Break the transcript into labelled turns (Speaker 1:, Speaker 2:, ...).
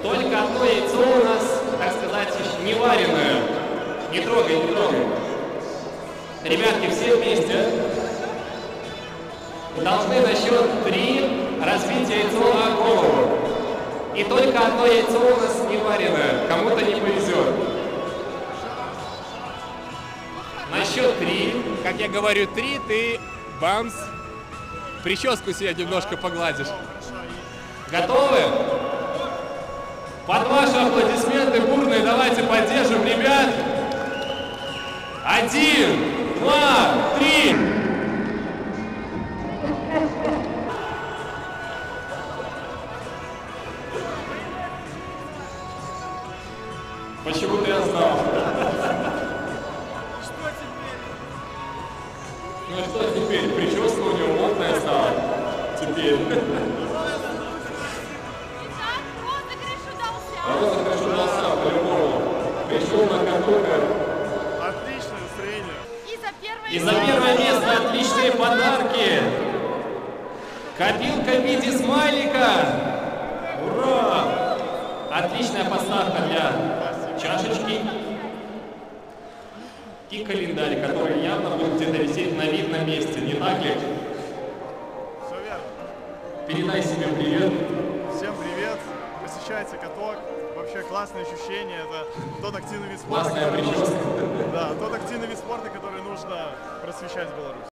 Speaker 1: Только одно яйцо у нас, так сказать, не вареное. Не трогай, не трогай. Ребятки, все вместе должны на счет 3 разбить яйцо на голову. И только одно яйцо у нас не вареное. Кому-то не повезет. На счет 3.
Speaker 2: Как я говорю, 3, ты бамс. Прическу себе немножко погладишь.
Speaker 1: Готовы? Под ваши аплодисменты бурные давайте поддержим ребят. 1, 2, 3. Почему ты отстал? Ну и что теперь? Прическа у него модная стала. Теперь. Розыгрыш удался, по-любому. Пришел на контур.
Speaker 3: Отличное настроение.
Speaker 1: И за первое место отличные подарки. Копилка в виде смайлика. Ура! Отличная поставка для чашечки. И календарь, который явно будет где-то висеть на видном месте, не так ли?
Speaker 3: Все верно.
Speaker 1: Передай себе привет.
Speaker 3: Всем привет. Посещайте каток. Вообще классное ощущение. Это тот активный вид спорта,
Speaker 1: Классная прическа.
Speaker 3: да, тот активный вид спорта, который нужно просвещать в Беларуси.